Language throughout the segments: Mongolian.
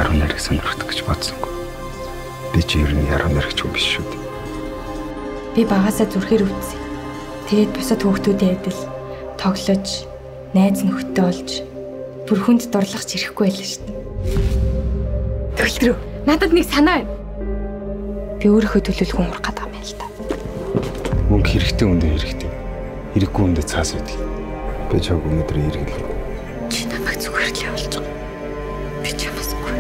яруу найраг сонирхдаг гэж бодсонгүй. Би ч ер нь яруу найрагч юм биш шүү дээ. Би багасаа зүрхээр өвдсөн. Тэгээд бусад хүүхдүүдийн адил тоглож, найз нөхдөд олж, бүр хүнд дурлахч ирэхгүй байлаа шүү дээ. Төгөлдрөө, надад нэг санаа байна. Би өөрийнхөө төлөөлөх хүн урах гэдэг юм байна л да. Мөнгө хэрэгтэй үндэ хэрэгтэй. Хэрэггүй үндэ цаас байдаг. Би чаг өнөөдөр иргэлээ. Чи намайг зүгээр л явуулж байгаа. Би чамасгүй.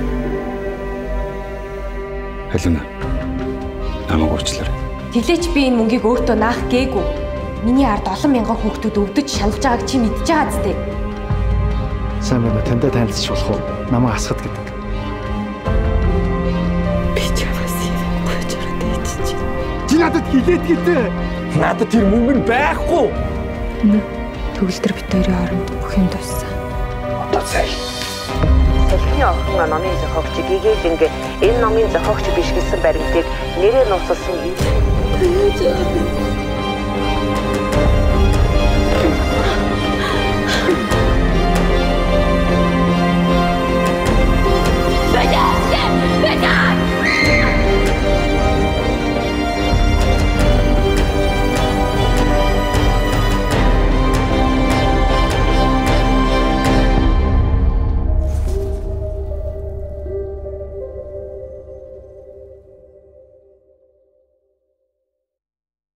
Халина. Намайг уучлаарай. Тэглээч би энэ мөнгийг өөртөө наах гээгүй. Миний ард олон мянган хүүхдүүд өвдөж шалж байгааг чи мэдж байгаа зү. Сайн байна. Тантай танилцж болох уу? Намайг асгад гэдэг. Би чамаас гойж ороод идэж. Чи надад хилээд гэлээ. Надад тэр мөнгө нь байхгүй. Төгөлдөр бит хоёрын хооронд бүх юм дуссан. Одоо цай. Салхины охин номын зохиогч Гигэл ингээ энэ номын зохиогч биш гэсэн баримтыг нэрээр нууцлсан юм.